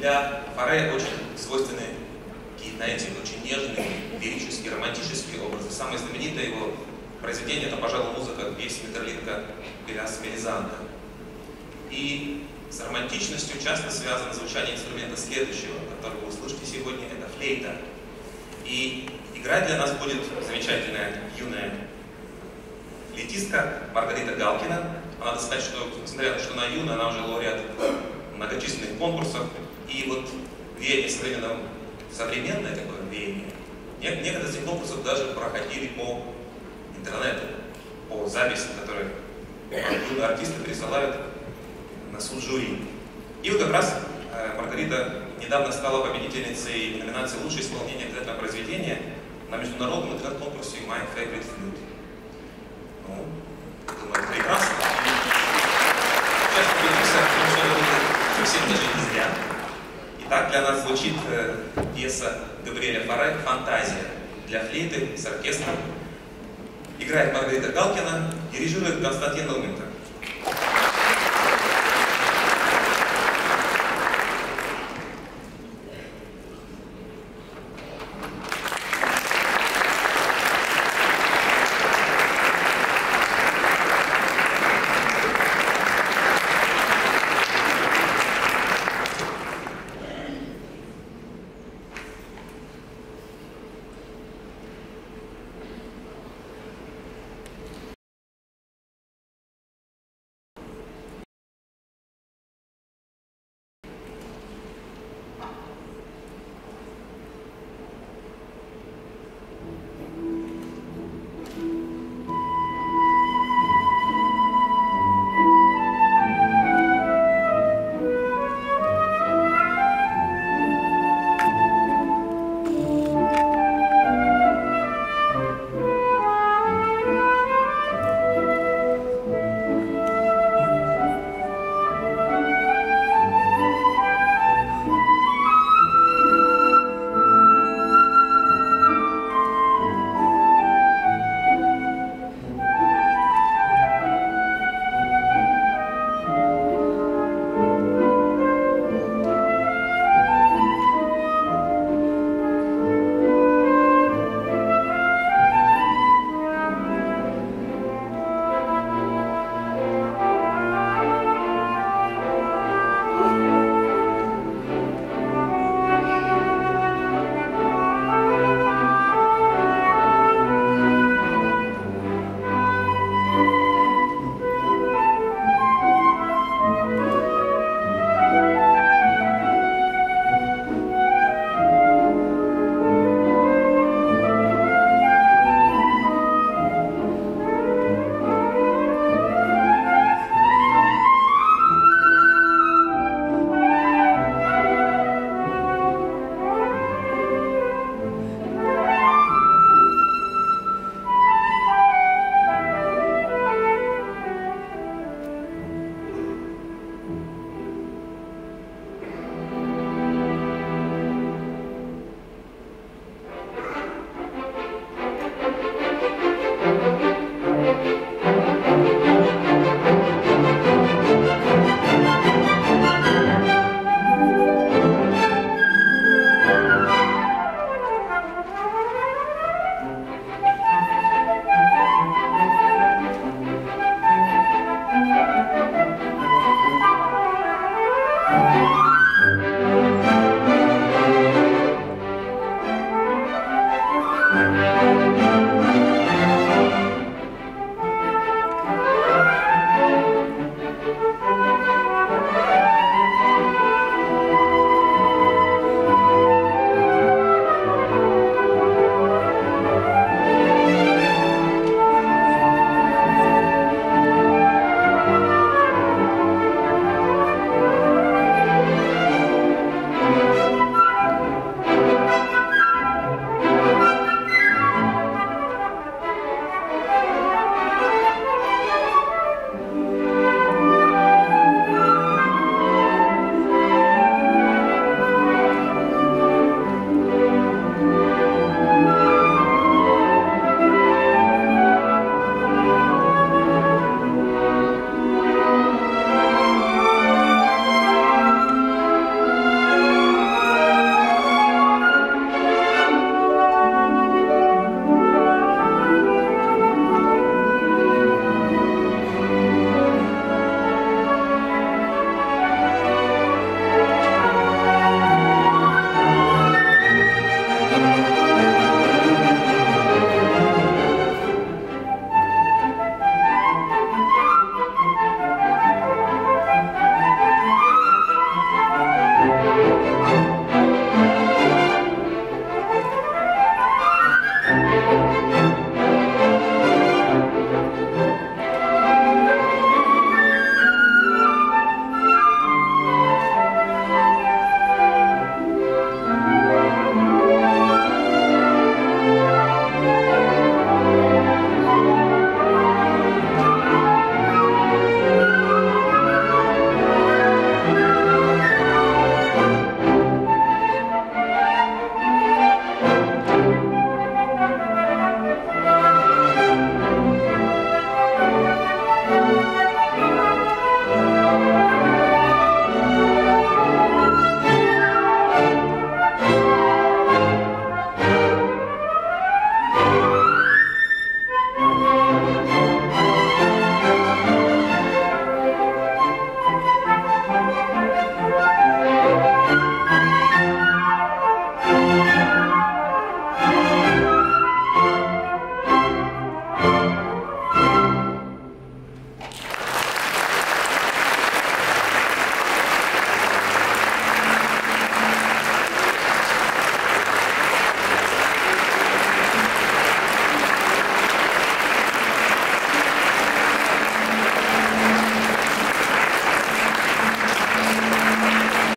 Для Форре очень свойственны какие-то эти очень нежные, лирические, романтические образы. Самое знаменитое его произведение — это, пожалуй, музыка песни Меттерлинка «Пеляс Мелизанда». И с романтичностью часто связано звучание инструмента следующего, который вы услышите сегодня, это флейта. И играть для нас будет замечательная юная флейтистка Маргарита Галкина. Надо сказать, что, несмотря на то, что она юная, она уже лауреат многочисленных конкурсов. И вот веяние современное такое веяние. Некоторые из этих конкурсов даже проходили по интернету, по записям, которые юные артисты присылают на суд жюри. И вот как раз Маргарита недавно стала победительницей номинации «Лучшее исполнение обязательного произведения» на международном интернет-конкурсе «My Favorite Flute». Ну, думаю, прекрасно. Сейчас убедимся, что это будет совсем даже не зря. Итак, для нас звучит пьеса Габриэля Форре «Фантазия» для флейты с оркестром. Играет Маргарита Галкина, дирижирует Константин Nauменko.